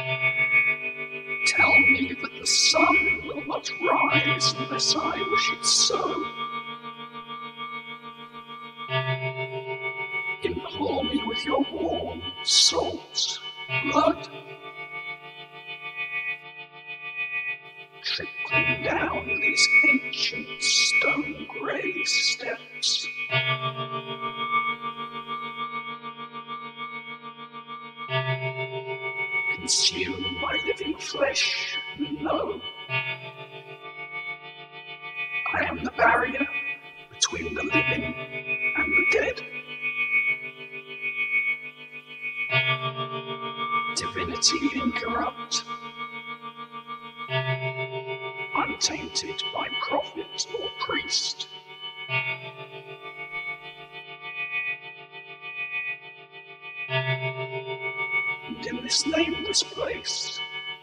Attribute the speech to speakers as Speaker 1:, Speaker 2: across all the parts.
Speaker 1: Tell me that the sun will not rise unless I wish it so. Implore me with your warm salt blood, trickling down these ancient stone grey steps. Consume my living flesh, no. I am the barrier between the living and the dead. Divinity incorrupt, untainted by prophet or priest. And in this nameless place,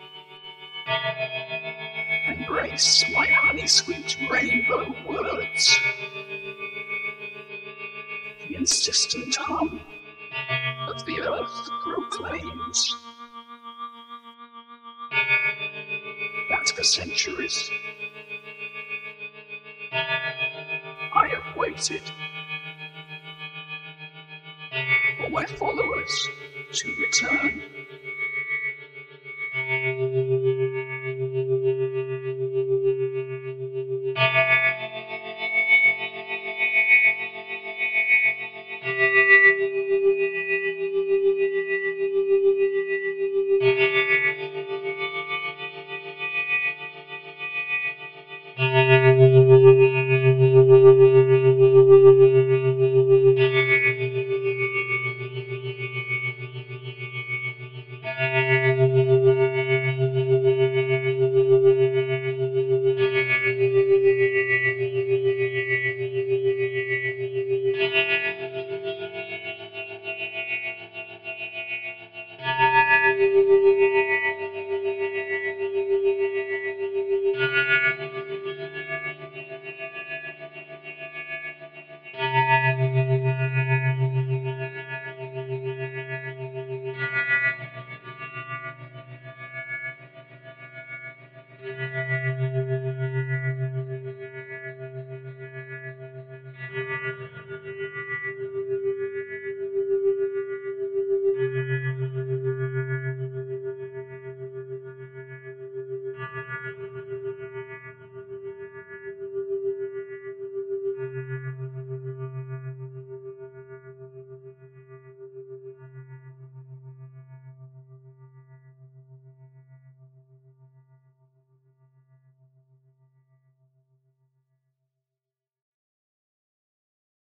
Speaker 1: embrace my honey-sweet rainbow words. The insistent hum of the earth proclaims that for centuries I have waited for my followers to return.